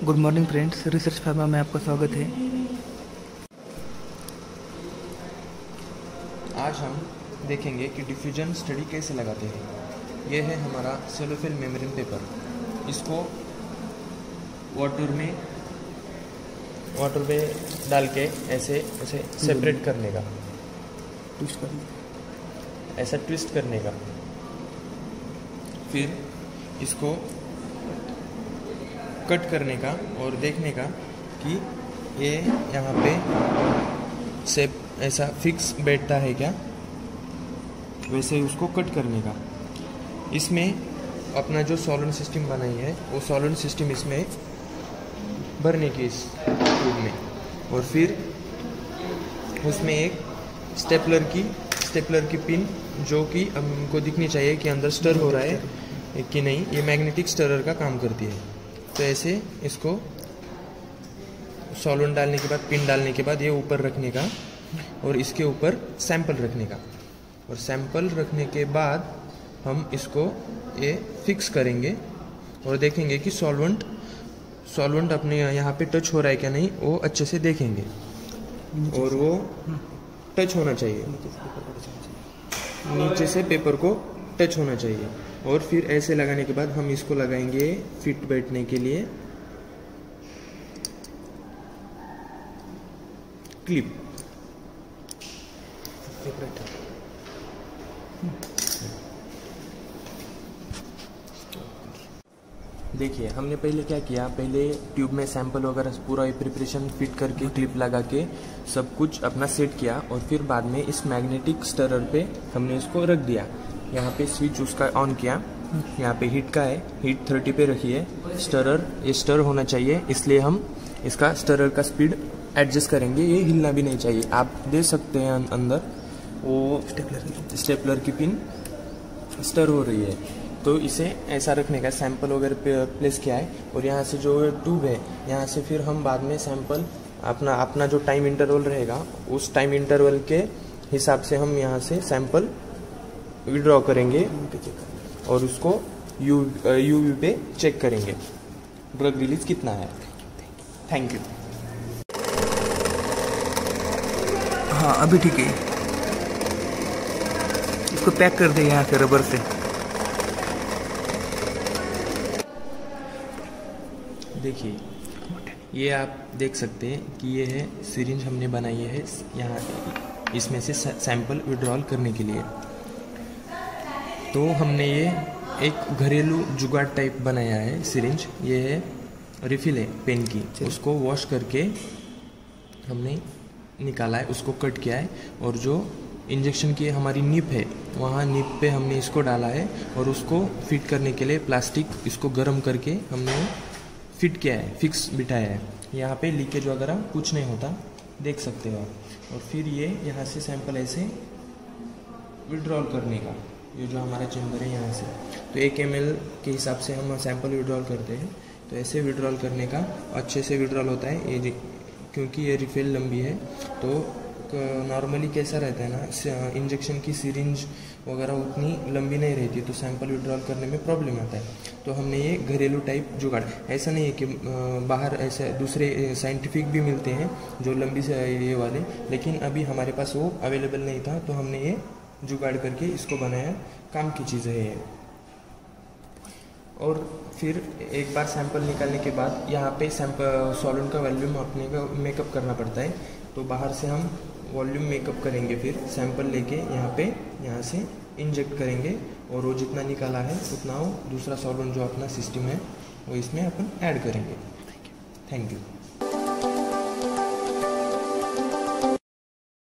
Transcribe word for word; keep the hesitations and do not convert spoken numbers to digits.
Good morning friends, research pharma में आपका स्वागत है। आज हम देखेंगे कि डिफ्यूजन स्टडी कैसे लगाते हैं। यह है हमारा सेलोफिल मेम्ब्रेन पेपर। इसको वाटर में वाटर में डाल के ऐसे ऐसे सेपरेट करने का, ट्विस्ट करने ऐसा ट्विस्ट करने का। फिर इसको कट करने का और देखने का कि ये यहाँ पे सेप ऐसा फिक्स बैठता है क्या, वैसे ही उसको कट करने का। इसमें अपना जो सॉल्वेंट सिस्टम बनाई है वो सॉल्वेंट सिस्टम इसमें भरने की इस ट्यूब में, और फिर उसमें एक स्टेपलर की स्टेपलर की पिन जो कि हमको दिखनी चाहिए कि अंदर स्टर हो रहा है कि नहीं, ये मैग्नेटिक स्टरर का काम करती है। तो ऐसे इसको सॉल्वेंट डालने के बाद, पिन डालने के बाद ये ऊपर रखने का और इसके ऊपर सैंपल रखने का, और सैंपल रखने के बाद हम इसको ये फिक्स करेंगे और देखेंगे कि सॉल्वेंट सॉल्वेंट अपने यहाँ पे टच हो रहा है क्या नहीं, वो अच्छे से देखेंगे। और वो टच होना चाहिए, नीचे से पेपर को टच होना चाहिए। और फिर ऐसे लगाने के बाद हम इसको लगाएंगे फिट बैठने के लिए क्लिप। देखिए हमने पहले क्या किया, पहले ट्यूब में सैंपल वगैरह पूरा प्रिपरेशन फिट करके क्लिप लगा के सब कुछ अपना सेट किया, और फिर बाद में इस मैग्नेटिक स्टरर पे हमने इसको रख दिया। यहाँ पे स्विच उसका ऑन किया, यहाँ पे हीट का है, हीट थर्टी पे रखी है। स्टरर ये स्टर होना चाहिए, इसलिए हम इसका स्टरर का स्पीड एडजस्ट करेंगे। ये हिलना भी नहीं चाहिए। आप दे सकते हैं अंदर वो स्टेपलर स्टेपलर की पिन स्टर हो रही है, तो इसे ऐसा रखने का, सैंपल वगैरह पे प्लेस किया है। और यहाँ से जो ट्यूब है, यहाँ से फिर हम बाद में सैंपल अपना अपना जो टाइम इंटरवल रहेगा उस टाइम इंटरवल के हिसाब से हम यहाँ से सैंपल विड्रॉ करेंगे और उसको यू यूवी पे चेक करेंगे ड्रग रिलीज कितना है। Thank you. हाँ, अभी ठीक है। इसको पैक कर दे यहाँ से रबर से। देखिए ये आप देख सकते हैं कि ये है सिरिंज हमने बनाई है यहाँ, इसमें से सैंपल विड्रॉल करने के लिए। तो हमने ये एक घरेलू जुगाड़ टाइप बनाया है सिरिंज। ये है रिफिल है पेन की, उसको वॉश करके हमने निकाला है, उसको कट किया है। और जो इंजेक्शन की हमारी निप है, वहाँ निप पे हमने इसको डाला है और उसको फिट करने के लिए प्लास्टिक इसको गर्म करके हमने फिट किया है, फिक्स बिठाया है। यहाँ पे लीकेज वगैरह कुछ नहीं होता, देख सकते हो आप। और फिर ये यहाँ से सैंपल ऐसे विड्रॉल करने का, ये जो हमारा चैम्बर है यहाँ से, तो एक एम एल के हिसाब से हम सैंपल विड्रॉल करते हैं। तो ऐसे विड्रॉल करने का अच्छे से विड्रॉल होता है ये, क्योंकि ये रिफिल लंबी है। तो नॉर्मली कैसा रहता है ना, इंजेक्शन की सिरिंज वगैरह उतनी लंबी नहीं रहती, तो सैंपल विड्रॉल करने में प्रॉब्लम आता है। तो हमने ये घरेलू टाइप जुगाड़, ऐसा नहीं है कि बाहर ऐसे दूसरे साइंटिफिक भी मिलते हैं जो लंबी से ये वाले, लेकिन अभी हमारे पास वो अवेलेबल नहीं था, तो हमने ये जुगाड़ करके इसको बनाया। काम की चीज़ है ये। और फिर एक बार सैंपल निकालने के बाद यहाँ पे सैंपल सॉल्वेंट का वॉल्यूम अपने को मेकअप करना पड़ता है, तो बाहर से हम वॉल्यूम मेकअप करेंगे। फिर सैंपल लेके यहाँ पे यहाँ से इंजेक्ट करेंगे, और वो जितना निकाला है उतना वो दूसरा सॉल्वेंट जो अपना सिस्टम है वो इसमें अपन ऐड करेंगे। Thank you.